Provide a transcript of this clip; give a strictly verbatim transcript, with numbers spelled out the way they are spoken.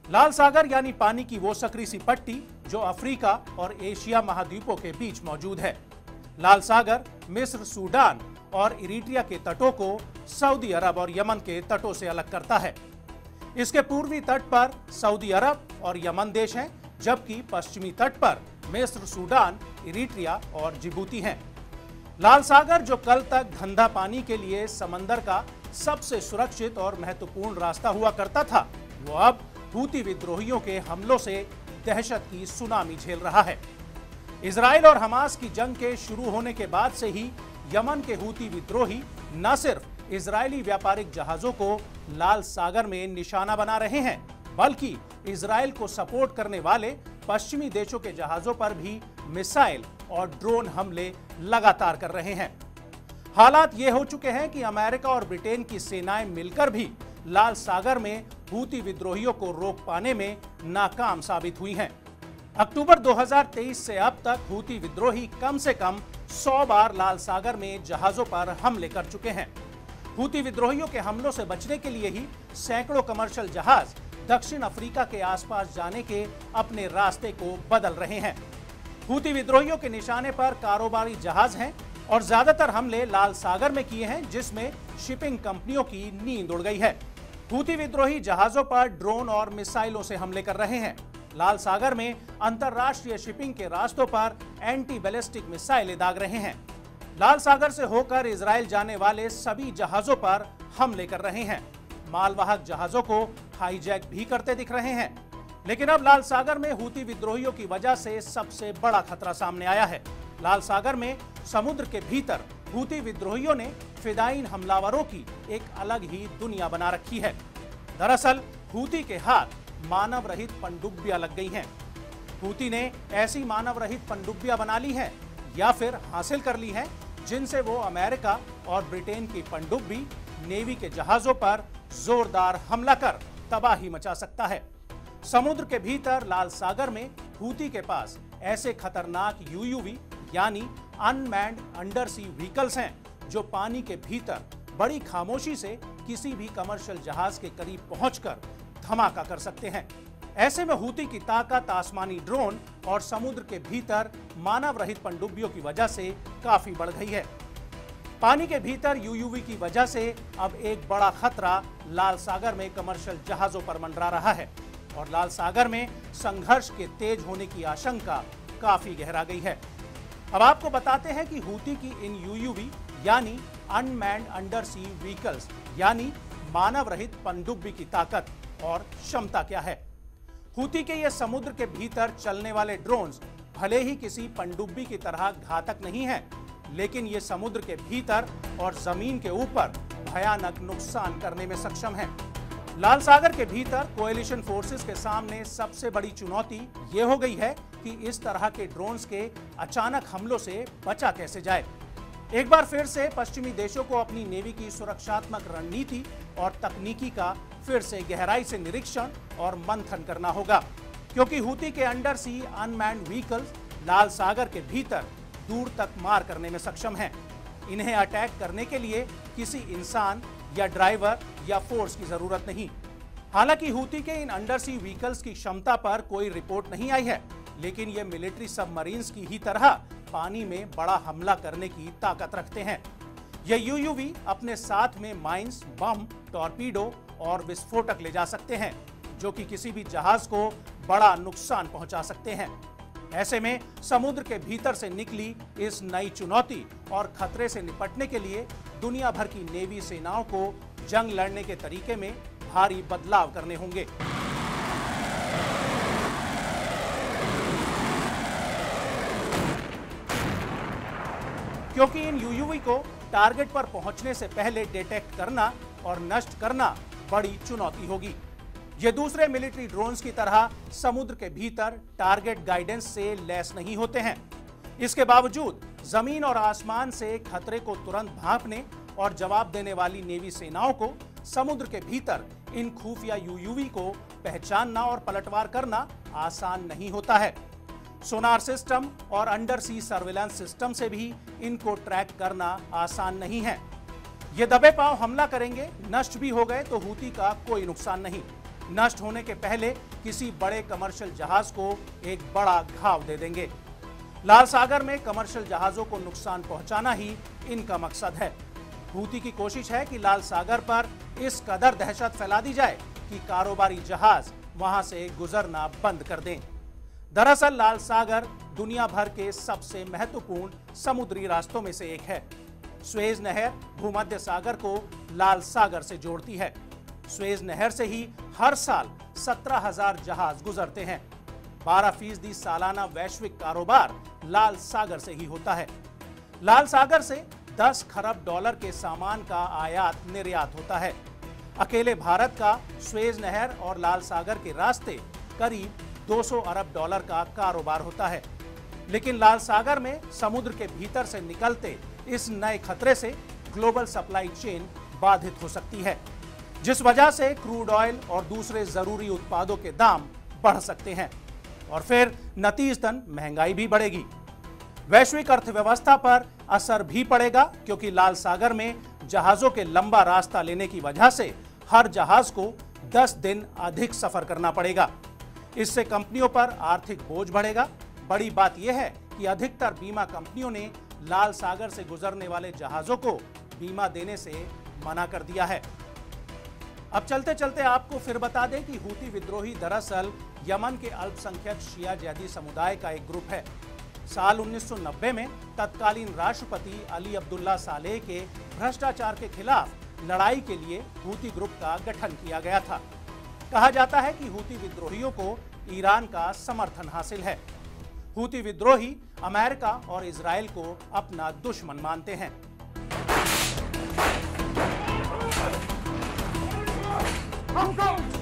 लाल सागर यानी पानी की वो सकरी सी पट्टी जो अफ्रीका और एशिया महाद्वीपों के बीच मौजूद है। लाल सागर मिस्र, सूडान और इरिट्रिया के तटों को सऊदी अरब और यमन के तटों से अलग करता है। इसके पूर्वी तट पर सऊदी अरब और यमन देश हैं, जबकि पश्चिमी तट पर मिस्र, सूडान, इरिट्रिया और जिबूती हैं। लाल सागर जो कल तक धंधा पानी के लिए समंदर का सबसे सुरक्षित और महत्वपूर्ण रास्ता हुआ करता था, वो अब हूती विद्रोहियों के हमलों से दहशत की सुनामी झेल रहा है। इजराइल और हमास की जंग के शुरू होने के बाद से ही यमन के हूती विद्रोही न सिर्फ इजरायली व्यापारिक जहाजों को लाल सागर में निशाना बना रहे हैं, बल्कि इजराइल को सपोर्ट करने वाले पश्चिमी देशों के जहाजों पर भी मिसाइल और ड्रोन हमले लगातार कर रहे हैं। हालात ये हो चुके हैं कि अमेरिका और ब्रिटेन की सेनाएं मिलकर भी लाल सागर में हूती विद्रोहियों को रोक पाने में नाकाम साबित हुई हैं। अक्टूबर दो हज़ार तेईस से अब तक हूती विद्रोही कम से कम सौ बार लाल सागर में जहाजों पर हमले कर चुके हैं। हूती विद्रोहियों के हमलों से बचने के लिए ही सैकड़ों कमर्शियल जहाज दक्षिण अफ्रीका के आसपास जाने के अपने रास्ते को बदल रहे हैं। हूती विद्रोहियों के निशाने पर कारोबारी जहाज हैं और ज्यादातर हमले लाल सागर में किए हैं, जिसमें शिपिंग कंपनियों की नींद उड़ गई है। हूती विद्रोही जहाजों पर ड्रोन और मिसाइलों से हमले कर रहे हैं। लाल सागर में अंतरराष्ट्रीय शिपिंग के रास्तों पर एंटी बैलिस्टिक मिसाइलें दाग रहे हैं। लाल सागर से होकर इजराइल जाने वाले सभी जहाजों पर हमले कर रहे हैं। मालवाहक जहाजों को हाईजैक भी करते दिख रहे हैं। लेकिन अब लाल सागर में हूती विद्रोहियों की वजह से सबसे बड़ा खतरा सामने आया है। लाल सागर में समुद्र के भीतर हूती विद्रोहियों ने फिदायीन हमलावरों की एक अलग ही दुनिया बना रखी है। दरअसल हूती के हाथ मानव रहित पनडुब्बियां लग गई हैं। हूती ने ऐसी मानव रहित पनडुब्बियां बना ली हैं या फिर हासिल कर ली हैं, जिनसे वो अमेरिका और ब्रिटेन की पनडुब्बी नेवी के जहाजों पर जोरदार हमला कर तबाही मचा सकता है। समुद्र के भीतर लाल सागर में हूती के पास ऐसे खतरनाक यूयूवी यानी अनमैन्ड अंडर सी व्हीकल्स हैं, जो पानी के भीतर बड़ी खामोशी से किसी भी कमर्शियल जहाज के करीब पहुंचकर धमाका कर सकते हैं। ऐसे में हूती की ताकत आसमानी ड्रोन और समुद्र के भीतर मानव रहित पनडुब्बियों की वजह से काफी बढ़ गई है। पानी के भीतर यूयूवी की वजह से अब एक बड़ा खतरा लाल सागर में कमर्शियल जहाजों पर मंडरा रहा है और लाल सागर में संघर्ष के तेज होने की आशंका काफी गहरा गई है। अब आपको बताते हैं कि हूती की इन यूयूवी यानी अनमैन्ड अंडर सी व्हीकल्स यानी मानव रहित पनडुब्बी की ताकत और क्षमता क्या है। हूती के ये समुद्र के भीतर चलने वाले ड्रोन्स भले ही किसी पनडुब्बी की तरह घातक नहीं हैं, लेकिन ये समुद्र के भीतर और जमीन के ऊपर भयानक नुकसान करने में सक्षम हैं। लाल सागर के भीतर कोएलिशन फोर्सेस के सामने सबसे बड़ी चुनौती ये हो गई है कि इस तरह के ड्रोन्स के अचानक हमलों से बचा कैसे जाए। एक बार फिर से पश्चिमी देशों को अपनी नेवी की सुरक्षात्मक रणनीति और तकनीकी का फिर से गहराई से निरीक्षण और मंथन करना होगा, क्योंकि हूती के अंडर सी अनमैन्ड व्हीकल्स लाल सागर के भीतर दूर तक मार करने में सक्षम हैं। इन्हें अटैक करने के लिए किसी इंसान या ड्राइवर या फोर्स की जरूरत नहीं। हालांकि हूती के इन अंडर सी व्हीकल्स की क्षमता पर कोई रिपोर्ट नहीं आई है, लेकिन ये मिलिट्री सबमरीन्स की ही तरह पानी में बड़ा हमला करने की ताकत रखते हैं। ये यूयूवी अपने साथ में माइंस, बम, टॉर्पीडो और विस्फोटक ले जा सकते हैं, जो कि किसी भी जहाज को बड़ा नुकसान पहुंचा सकते हैं। ऐसे में समुद्र के भीतर से निकली इस नई चुनौती और खतरे से निपटने के लिए दुनिया भर की नेवी सेनाओं को जंग लड़ने के तरीके में भारी बदलाव करने होंगे। क्योंकि इन यूयूवी को टारगेट पर पहुंचने से पहले डिटेक्ट करना और नष्ट करना बड़ी चुनौती होगी। ये दूसरे मिलिट्री ड्रोन्स की तरह समुद्र के भीतर टारगेट गाइडेंस से लैस नहीं होते हैं। इसके बावजूद जमीन और आसमान से खतरे को तुरंत भांपने और जवाब देने वाली नेवी सेनाओं को समुद्र के भीतर इन खुफिया यूयूवी को पहचानना और पलटवार करना आसान नहीं होता है। सोनार सिस्टम और अंडर सी सर्विलांस सिस्टम से भी इनको ट्रैक करना आसान नहीं है। ये दबे पांव हमला करेंगे, नष्ट भी हो गए तो हूती का कोई नुकसान नहीं। नष्ट होने के पहले किसी बड़े कमर्शियल जहाज को एक बड़ा घाव दे देंगे। लाल सागर में कमर्शियल जहाजों को नुकसान पहुंचाना ही इनका मकसद है। हूती की कोशिश है कि लाल सागर पर इस कदर दहशत फैला दी जाए कि कारोबारी जहाज वहां से गुजरना बंद कर दें। दरअसल लाल सागर दुनिया भर के सबसे महत्वपूर्ण समुद्री रास्तों में से एक है। स्वेज नहर भूमध्य सागर को लाल सागर से जोड़ती है। स्वेज नहर से ही हर साल सत्रह हजार जहाज गुजरते हैं। बारह फीसदी सालाना वैश्विक कारोबार लाल सागर से ही होता है। लाल सागर से दस खरब डॉलर के सामान का आयात निर्यात होता है। अकेले भारत का स्वेज नहर और लाल सागर के रास्ते करीब दो सौ अरब डॉलर का कारोबार होता है। लेकिन लाल सागर में समुद्र के भीतर से निकलते इस नए खतरे से ग्लोबल सप्लाई चेन बाधित हो सकती है, जिस वजह से क्रूड ऑयल और दूसरे जरूरी उत्पादों के दाम बढ़ सकते हैं और फिर नतीजतन महंगाई भी बढ़ेगी। वैश्विक अर्थव्यवस्था पर असर भी पड़ेगा, क्योंकि लाल सागर में जहाजों के लंबा रास्ता लेने की वजह से हर जहाज को दस दिन अधिक सफर करना पड़ेगा। इससे कंपनियों पर आर्थिक बोझ बढ़ेगा। बड़ी बात यह है कि अधिकतर बीमा कंपनियों ने लाल सागर से गुजरने वाले जहाजों को बीमा देने से मना कर दिया है। अब चलते चलते आपको फिर बता दें कि हूती विद्रोही दरअसल यमन के अल्पसंख्यक शिया जैदी समुदाय का एक ग्रुप है। साल उन्नीस सौ नब्बे में तत्कालीन राष्ट्रपति अली अब्दुल्ला सालेह के भ्रष्टाचार के खिलाफ लड़ाई के लिए हूती ग्रुप का गठन किया गया था। कहा जाता है कि हूती विद्रोहियों को ईरान का समर्थन हासिल है। हूती विद्रोही अमेरिका और इजराइल को अपना दुश्मन मानते हैं। Hong Kong!